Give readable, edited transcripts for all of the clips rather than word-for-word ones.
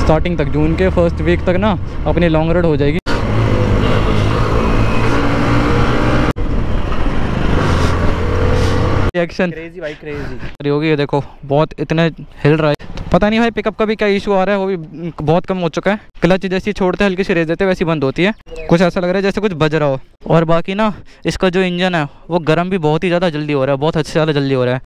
Starting तक, जून के first week तक ना अपनी लॉन्ग राइड हो जाएगी। एक्शन क्रेजी भाई, क्रेजी होगी ये, देखो बहुत इतने हिल रहा है। पता नहीं भाई पिकअप का भी क्या इशू आ रहा है, वो भी बहुत कम हो चुका है। क्लच जैसी छोड़ते हल्की सी रेस देते वैसी बंद होती है, कुछ ऐसा लग रहा है जैसे कुछ बज रहा हो। और बाकी ना इसका जो इंजन है वो गर्म भी बहुत ही ज़्यादा जल्दी हो रहा है, बहुत अच्छे ज़्यादा जल्दी हो रहा है।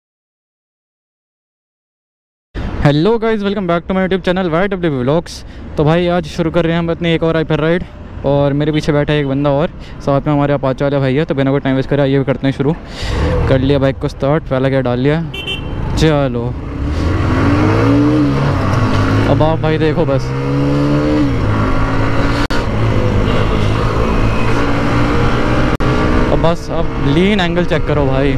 Hello guys, welcome back to my YouTube channel YWB vlogs. तो भाई आज शुरू कर रहे हैं हम अपनी एक और हाइपर राइड, और मेरे पीछे बैठा है एक बंदा और साथ में हमारे अपाचे वाले भाई है। तो बिना कोई टाइम वेस्ट करे ये भी करते हैं शुरू। कर लिया बाइक को स्टार्ट, पहला गियर डाल लिया, चलो अब आप भाई देखो बस। अब बस अब लीन एंगल चेक करो भाई।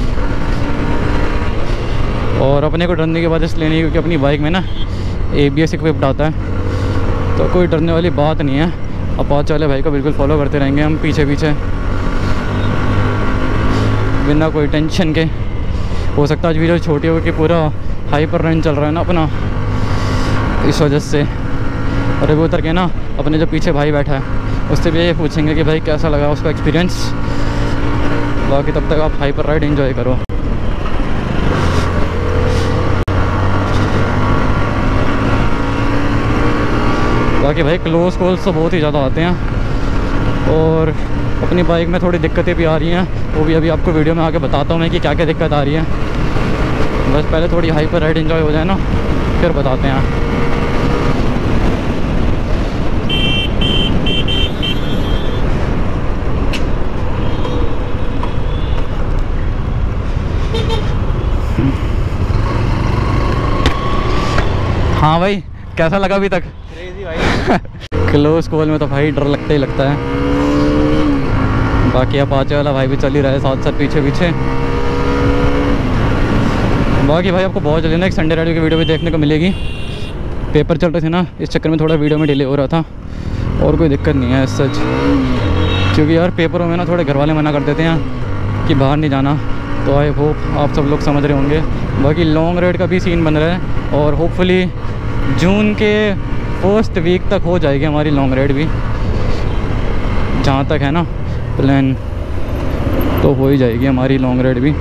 और अपने को डरने की बात इसलिए नहीं क्योंकि अपनी बाइक में ना ABS इक्विप्ड आता है, तो कोई डरने वाली बात नहीं है। अपाचे वाले भाई को बिल्कुल फॉलो करते रहेंगे हम पीछे पीछे बिना कोई टेंशन के। हो सकता है आज वीडियो छोटी हो कि पूरा हाइपर रन चल रहा है ना अपना, इस वजह से। और अभी उतर के ना अपने जो पीछे भाई बैठा है उससे भी ये पूछेंगे कि भाई कैसा लगा उसका एक्सपीरियंस। बाकी तब तक आप हाइपर राइड एंजॉय करो। बाकी भाई क्लोज कॉल्स तो बहुत ही ज़्यादा आते हैं, और अपनी बाइक में थोड़ी दिक्कतें भी आ रही हैं, वो भी अभी आपको वीडियो में आके बताता हूँ मैं कि क्या क्या दिक्कत आ रही है। बस पहले थोड़ी हाइपर राइड एंजॉय हो जाए ना, फिर बताते हैं। हाँ भाई, कैसा लगा अभी तक? क्रेजी भाई क्लोज कॉल में तो भाई डर लगता ही लगता है। बाकी अपाचे वाला भाई भी चल ही रहा है साथ साथ पीछे पीछे। बाकी भाई आपको बहुत जल्दी ना एक संडे राइड की वीडियो भी देखने को मिलेगी। पेपर चल रहे थे ना, इस चक्कर में थोड़ा वीडियो में डिले हो रहा था, और कोई दिक्कत नहीं है सच। क्योंकि यार पेपरों में ना थोड़े घर वाले मना कर देते हैं कि बाहर नहीं जाना, तो आई होप आप सब लोग समझ रहे होंगे। बाकी लॉन्ग राइड का भी सीन बन रहा है, और होपफुली जून के फर्स्ट वीक तक हो जाएगी हमारी लॉन्ग राइड भी। जहाँ तक है ना प्लान, तो हो ही जाएगी हमारी लॉन्ग राइड भी।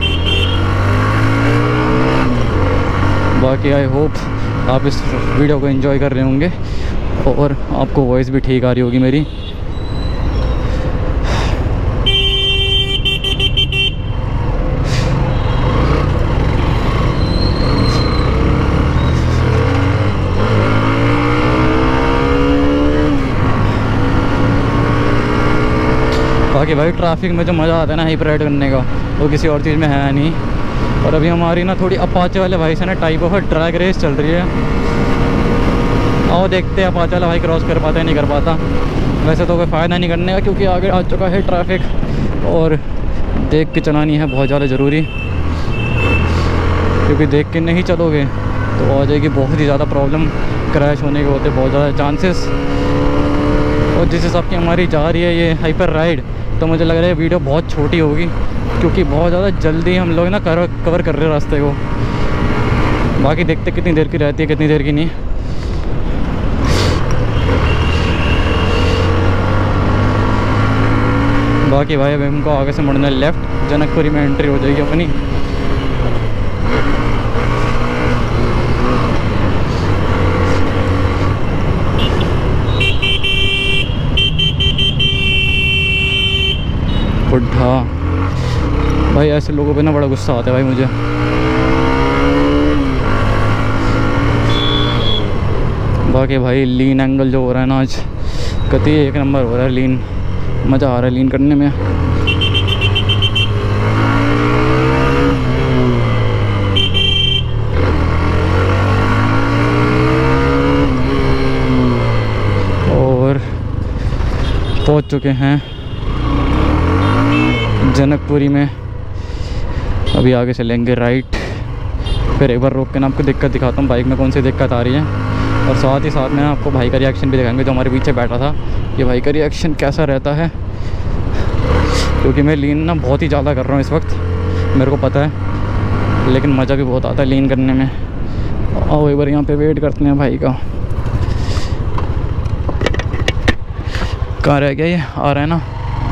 बाकी आई होप आप इस वीडियो को एंजॉय कर रहे होंगे, और आपको वॉइस भी ठीक आ रही होगी मेरी। बाकी भाई ट्रैफिक में जो मज़ा आता है ना हाइपर राइड करने का, वो किसी और चीज़ में है नहीं। और अभी हमारी ना थोड़ी अपाचे वाले भाई से ना टाइप ऑफ ड्रैग रेस चल रही है। आओ देखते हैं अपाचे वाला भाई क्रॉस कर पाता है नहीं कर पाता। वैसे तो कोई फ़ायदा नहीं करने का क्योंकि आगे आ चुका है ट्रैफिक, और देख के चलानी है बहुत ज़्यादा ज़रूरी। क्योंकि देख के नहीं चलोगे तो आ जाएगी बहुत ही ज़्यादा प्रॉब्लम, क्रैश होने के होते बहुत ज़्यादा चांसेस। और जिस हिसाब की हमारी जा रही है ये हाइपर राइड, तो मुझे लग रहा है वीडियो बहुत छोटी होगी, क्योंकि बहुत ज़्यादा जल्दी हम लोग ना कवर कर रहे हैं रास्ते को। बाकी देखते कितनी देर की रहती है कितनी देर की नहीं। बाकी भाई अभी हमको आगे से मुड़ना है लेफ़्ट, जनकपुरी में एंट्री हो जाएगी अपनी। बुढ़ा भाई, ऐसे लोगों पे ना बड़ा गुस्सा आता है भाई मुझे। बाकी भाई लीन एंगल जो हो रहा है ना आज कति एक नंबर हो रहा है लीन, मज़ा आ रहा है लीन करने में। और पहुंच चुके हैं जनकपुरी में। अभी आगे चलेंगे राइट, फिर एक बार रोक के ना आपको दिक्कत दिखाता हूँ बाइक में कौन सी दिक्कत आ रही है, और साथ ही साथ में आपको भाई का रिएक्शन भी दिखाएंगे जो हमारे पीछे बैठा था, कि भाई का रिएक्शन कैसा रहता है। क्योंकि मैं लीन ना बहुत ही ज़्यादा कर रहा हूँ इस वक्त, मेरे को पता है, लेकिन मज़ा भी बहुत आता है लीन करने में। आओ एक बार यहाँ पे वेट करते हैं भाई का। कहाँ रह गया ये, आ रहा है ना।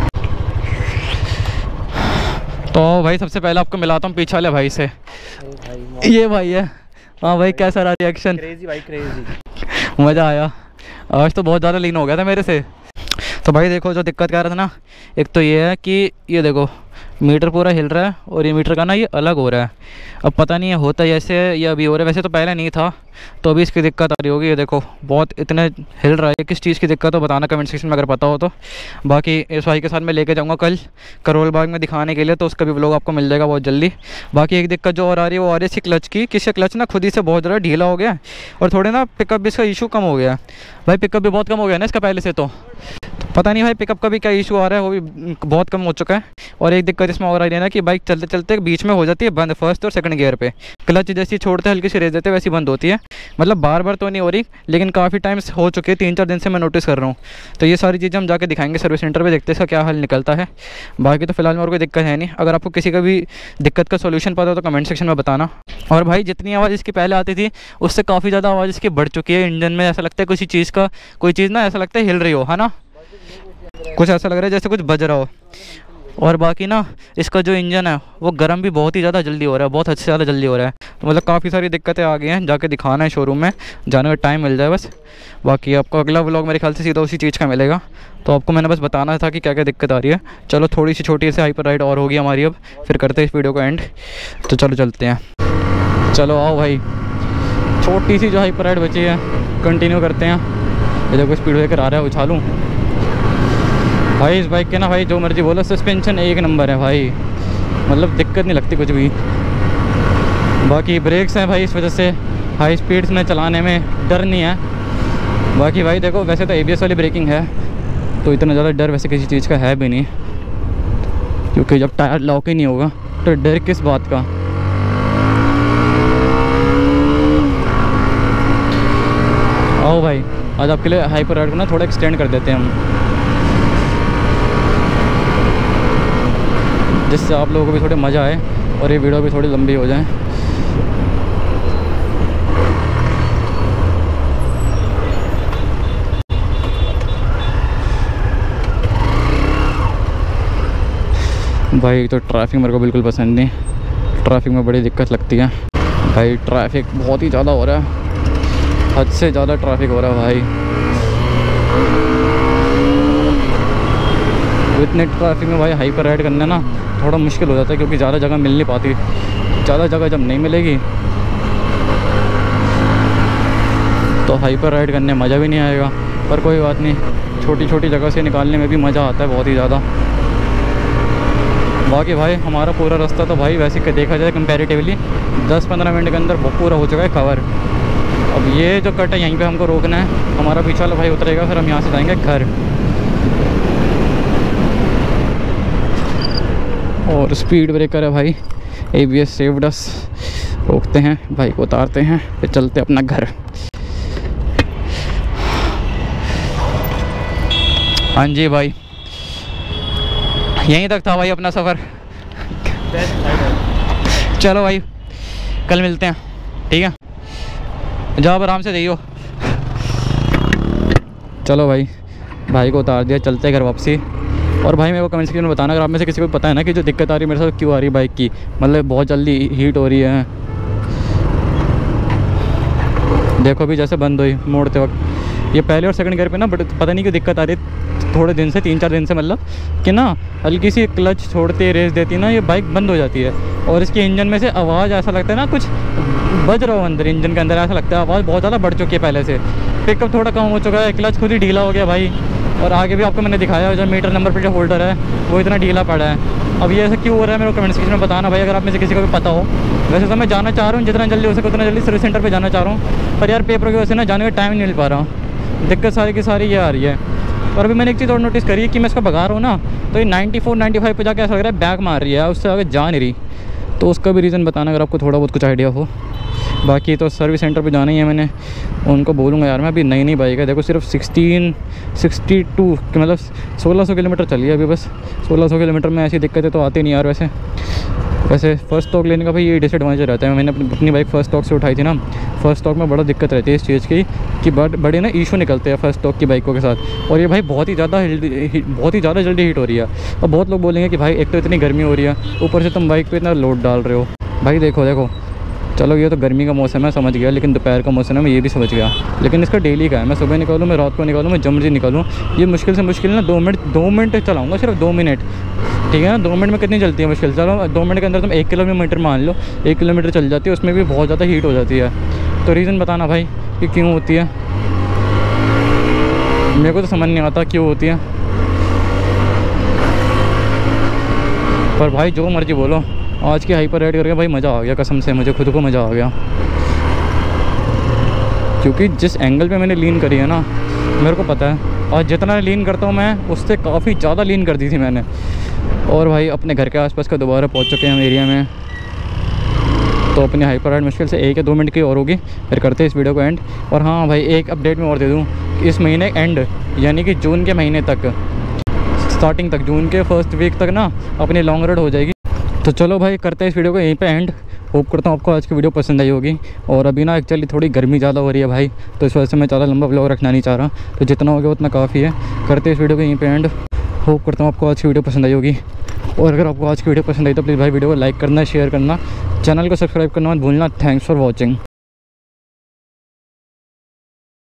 तो भाई सबसे पहले आपको मिलाता हूँ पीछे वाले भाई से। ये भाई है। हाँ भाई, कैसा रहा रिएक्शन? क्रेजी भाई, क्रेजी। मज़ा आया। आज तो बहुत ज़्यादा लीन हो गया था मेरे से। तो भाई देखो, जो दिक्कत कर रहा था ना, एक तो ये है कि ये देखो मीटर पूरा हिल रहा है और ये मीटर का ना ये अलग हो रहा है। अब पता नहीं है होता ऐसे या अभी हो रहा है, वैसे तो पहले नहीं था, तो अभी इसकी दिक्कत आ रही होगी। ये देखो बहुत इतने हिल रहा है, किस चीज़ की दिक्कत हो बताना कमेंट सेक्शन में अगर पता हो तो। बाकी इस भाई के साथ मैं लेके जाऊँगा कल करोल बाग में दिखाने के लिए, तो उसका भी व्लॉग आपको मिल जाएगा बहुत जल्दी। बाकी एक दिक्कत जो और आ रही है वो आ रही है इसकी क्लच की, किसका क्लच ना खुद ही से बहुत ज़्यादा ढीला हो गया और थोड़े ना पिकअप भी इसका इशू कम हो गया। भाई पिकअप भी बहुत कम हो गया ना इसका पहले से, तो पता नहीं भाई पिकअप का भी क्या इशू आ रहा है, वो भी बहुत कम हो चुका है। और एक दिक्कत इसमें और आ रही है ना कि बाइक चलते चलते बीच में हो जाती है बंद, फर्स्ट और सेकंड गियर पे। क्लच जैसी छोड़ते हल्की सी रेस देते वैसी बंद होती है। मतलब बार बार तो नहीं हो रही, लेकिन काफ़ी टाइम्स हो चुके हैं, 3-4 दिन से मैं नोटिस कर रहा हूँ। तो ये सारी चीज़ें हम जाके दिखाएंगे सर्विस सेंटर पे, देखते हैं इसका क्या हल निकलता है। बाकी तो फिलहाल में और कोई दिक्कत है नहीं। अगर आपको किसी का भी दिक्कत का सोल्यूशन पता हो तो कमेंट सेक्शन में बताना। और भाई जितनी आवाज़ इसकी पहले आती थी उससे काफ़ी ज़्यादा आवाज़ इसकी बढ़ चुकी है। इंजन में ऐसा लगता है किसी चीज़ का, कोई चीज़ ना ऐसा लगता है हिल रही हो, है ना, कुछ ऐसा लग रहा है जैसे कुछ बज रहा हो। और बाकी ना इसका जो इंजन है वो गर्म भी बहुत ही ज़्यादा जल्दी हो रहा है, बहुत हद से ज़्यादा जल्दी हो रहा है। तो मतलब काफ़ी सारी दिक्कतें आ गई हैं, जाके दिखाना है शोरूम में, जाने का टाइम मिल जाए बस। बाकी आपको अगला व्लॉग मेरे ख्याल से सीधा उसी चीज़ का मिलेगा। तो आपको मैंने बस बताना था कि क्या क्या दिक्कत आ रही है। चलो थोड़ी सी छोटी सी हाइपर राइड और होगी हमारी, अब फिर करते हैं इस वीडियो को एंड। तो चलो चलते हैं, चलो आओ भाई। छोटी सी जो हाइपर राइड बची है कंटिन्यू करते हैं। ये देखो स्पीड ब्रेकर आ रहा है, उछालूँ भाई इस बाइक के ना। भाई जो मर्जी बोलो, सस्पेंशन एक नंबर है भाई, मतलब दिक्कत नहीं लगती कुछ भी। बाकी ब्रेक्स हैं भाई, इस वजह से हाई स्पीड्स में चलाने में डर नहीं है। बाकी भाई देखो वैसे तो ABS वाली ब्रेकिंग है, तो इतना ज़्यादा डर वैसे किसी चीज़ का है भी नहीं, क्योंकि जब टायर लॉक ही नहीं होगा तो डर किस बात का। आओ भाई, आज आपके लिए हाइपर राइड को ना थोड़ा एक्सटेंड कर देते हैं हम, जिससे आप लोगों को भी थोड़े मज़ा आए और ये वीडियो भी थोड़ी लंबी हो जाए। भाई तो ट्रैफिक मेरे को बिल्कुल पसंद नहीं, ट्रैफिक में बड़ी दिक्कत लगती है भाई। ट्रैफिक बहुत ही ज़्यादा हो रहा है, हद से ज़्यादा ट्रैफिक हो रहा है भाई। इतने ट्रैफिक में भाई हाइपर राइड करना ना थोड़ा मुश्किल हो जाता है, क्योंकि ज़्यादा जगह मिल नहीं पाती। ज़्यादा जगह जब नहीं मिलेगी तो हाइपर राइड करने मज़ा भी नहीं आएगा। पर कोई बात नहीं, छोटी छोटी जगह से निकालने में भी मज़ा आता है बहुत ही ज़्यादा। बाकी भाई हमारा पूरा रास्ता तो भाई वैसे देखा जाए कंपैरेटिवली 10-15 मिनट के अंदर पूरा हो चुका है कवर। अब ये जो कट है यहीं पे हमको रोकना है, हमारा पीछे वाला भाई उतरेगा, फिर हम यहाँ से जाएंगे घर। और स्पीड ब्रेकर है भाई, ABS सेव्ड अस। रोकते हैं भाई को, उतारते हैं, फिर चलते अपना घर। हाँ जी भाई, यहीं तक था भाई अपना सफ़र। चलो भाई कल मिलते हैं, ठीक है, जाओ आराम से जाइयो। चलो भाई को उतार दिया, चलते हैं घर वापसी। और भाई मेरे को कमेंट सेक्शन में बताना अगर आप में से किसी को पता है ना कि जो दिक्कत आ रही है मेरे साथ क्यों आ रही है बाइक की, मतलब बहुत जल्दी हीट हो रही है। देखो भी जैसे बंद हुई मोड़ते वक्त, ये पहले और सेकंड गियर पे ना बट पता नहीं क्यों दिक्कत आ रही है थोड़े दिन से, 3-4 दिन से, मतलब कि ना हल्की सी क्लच छोड़ते रेस देती ना ये बाइक बंद हो जाती है। और इसके इंजन में से आवाज़ ऐसा लगता है ना कुछ बज रहा हो अंदर, इंजन के अंदर ऐसा लगता है। आवाज़ बहुत ज़्यादा बढ़ चुकी है पहले से, पिकअप थोड़ा कम हो चुका है, क्लच खुद ही ढीला हो गया भाई। और आगे भी आपको मैंने दिखाया जो मीटर नंबर प्लेट होल्डर है वो इतना ढीला पड़ा है। अब ये ऐसा क्यों हो रहा है मेरे को कमेंट सेक्शन में बताना भाई, अगर आप में से किसी को भी पता हो। वैसे तो मैं जाना चाह रहा हूँ जितना जल्दी हो सके उतना जल्दी सर्विस सेंटर पे जाना चाह रहा हूँ, पर यार पेपर की वजह से ना जाने का टाइम नहीं मिल पा रहा। दिक्कत सारी की सारी ये आ रही है। और अभी मैंने एक चीज़ और नोटिस करी है कि मैं इसका भगा रहा हूँ ना, तो ये 94-95 पे जाके ऐसा लग रहा है बैक मार रही है, उससे आगे जा नहीं रही। तो उसका भी रीज़न बताना अगर आपको थोड़ा बहुत कुछ आइडिया हो। बाकी तो सर्विस सेंटर पे जाना ही है, मैंने उनको बोलूँगा यार मैं अभी नई बाइक है, देखो सिर्फ 62 मतलब 1600 किलोमीटर चली है अभी बस। 1600 किलोमीटर में ऐसी दिक्कतें तो आती नहीं यार वैसे। वैसे फ़र्स्ट स्टॉक लेने का भाई ये डिसएडवांटेज रहता है। मैंने अपनी बाइक फ़र्स्ट स्टॉक से उठाई थी ना, फ़र्स्ट स्टॉक में बड़ा दिक्कत रहती है इस चीज़ की कि बड़े ना इशू निकलते हैं फ़र्स्ट स्टॉक की बाइकों के साथ। और ये भाई बहुत ही ज़्यादा जल्दी हीट हो रही है। और बहुत लोग बोलेंगे कि भाई एक तो इतनी गर्मी हो रही है, ऊपर से तुम बाइक पे इतना लोड डाल रहे हो। भाई देखो चलो ये तो गर्मी का मौसम है समझ गया, लेकिन दोपहर का मौसम है मैं ये भी समझ गया, लेकिन इसका डेली का है। मैं सुबह निकालूँ, मैं रात को निकालूँ, मैं जब मर्जी निकालूँ, ये मुश्किल से मुश्किल ना 2 मिनट चलाऊँगा, सिर्फ 2 मिनट, ठीक है ना। 2 मिनट में कितनी चलती है मुश्किल, चलो 2 मिनट के अंदर तुम 1 किलोमीटर मान लो, 1 किलोमीटर चल जाती है, उसमें भी बहुत ज़्यादा हीट हो जाती है। तो रीज़न बताना भाई कि क्यों होती है, मेरे को तो समझ नहीं आता क्यों होती है। पर भाई जो मर्जी बोलो, आज की हाइपर राइड करके भाई मज़ा आ गया, कसम से मुझे खुद को मज़ा आ गया। क्योंकि जिस एंगल पे मैंने लीन करी है ना, मेरे को पता है, और जितना लीन करता हूँ मैं उससे काफ़ी ज़्यादा लीन कर दी थी मैंने। और भाई अपने घर के आसपास का दोबारा पहुँच चुके हैं हम एरिया में। तो अपनी हाइपर राइड मुश्किल से 1 या 2 मिनट की और होगी, फिर करते हैं इस वीडियो को एंड। और हाँ भाई एक अपडेट मैं और दे दूँ, इस महीने एंड यानी कि जून के महीने तक, स्टार्टिंग तक, जून के फर्स्ट वीक तक ना अपनी लॉन्ग राइड हो जाएगी। तो चलो भाई करते हैं इस वीडियो को यहीं पे एंड। होप करता हूँ आपको आज की वीडियो पसंद आई होगी। और अभी ना एक्चुअली थोड़ी गर्मी ज़्यादा हो रही है भाई, तो इस वजह से मैं ज़्यादा लंबा व्लॉग रखना नहीं चाह रहा, तो जितना हो गया उतना काफ़ी है। करते हैं इस वीडियो को यहीं पे एंड। होप करता हूँ आपको आज की वीडियो पसंद आई होगी। और अगर आपको आज की वीडियो पसंद आई तो प्लीज़ भाई वीडियो को लाइक करना, शेयर करना, चैनल को सब्सक्राइब करना मत भूलना। Thanks for watching.